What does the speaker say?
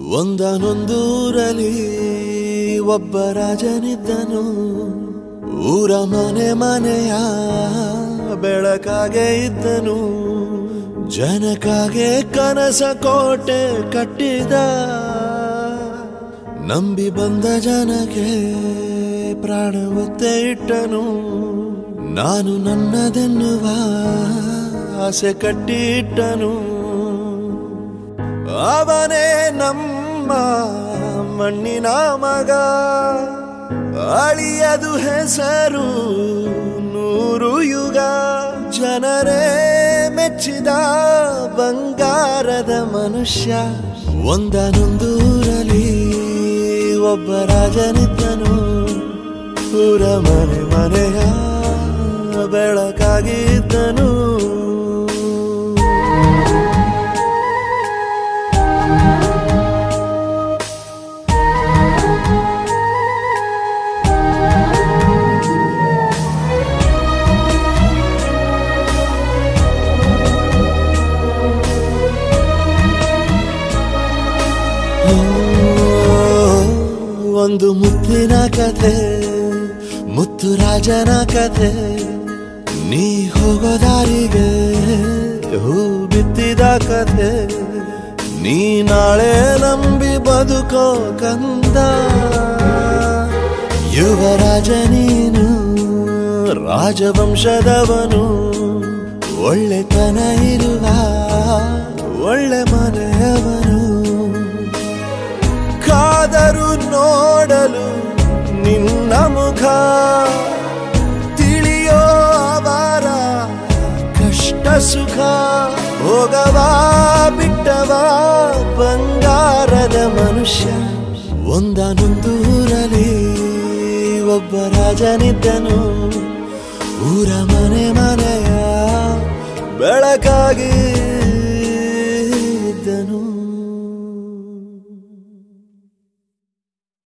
ಒಂದನೊಂದೂರಲ್ಲಿ ಒಬ್ಬ ರಾಜನಿದ್ದನು. ಊರ ಮನೆ ಮನೆಯ ಬೆಳಕಾಗೆ ಇದ್ದನು. ಜನಕಾಗೆ ಕನಸ ಕೋಟೆ ಕಟ್ಟಿದ. ನಂಬಿ ಬಂದ ಜನಕ್ಕೆ ಪ್ರಾಣ ಒತ್ತೆ ಇಟ್ಟನು. ನಾನು ನನ್ನದೆನ್ನುವ ಆಸೆ ಕಟ್ಟಿಟ್ಟನು. ಅವನೇ ನಮ್ಮ ಮಣ್ಣಿನ ಮಗ. ಅಳಿಯದು ಹೆಸರು 100 ಯುಗ. ಜನರೇ ಮೆಚ್ಚಿದ ಬಂಗಾರದ ಮನುಷ್ಯ. ಒಂದನೊಂದೂರಲ್ಲಿ ಒಬ್ಬ ರಾಜನಿದ್ದನು. ಊರ ಮನೆ ಮನೆಯ ಬೆಳಕಾಗಿದ್ದನು. ಒಂದು ಮುತ್ತಿನ ಕಥೆ, ಮುತ್ತು ರಾಜನ ಕಥೆ. ನೀ ಹೋಗೋ ದಾರಿಗೆ ಹೂ ಬಿತ್ತಿದ ಕಥೆ. ನೀ ನಾಳೆ ನಂಬಿ ಬದುಕೋ ಕಂದ. ಯುವರಾಜ ನೀನು, ರಾಜವಂಶದವನು. ಒಳ್ಳೆತನ ಇರುವ ಒಳ್ಳೆ ಮನೆಯವನು. ಕಾದರು ನೋಡಲು ನಿನ್ನ ಮುಖ. ತಿಳಿಯೋ ಅವರ ಕಷ್ಟ ಸುಖ. ಹೋಗವಾ ಬಿಟ್ಟವಾ ಬಂಗಾರದ ಮನುಷ್ಯ. ಒಂದನೊಂದೂರಲ್ಲಿ ಒಬ್ಬ ರಾಜನಿದ್ದನು. ಊರ ಮನೆ ಮನೆಯ ಬೆಳಕಾಗಿ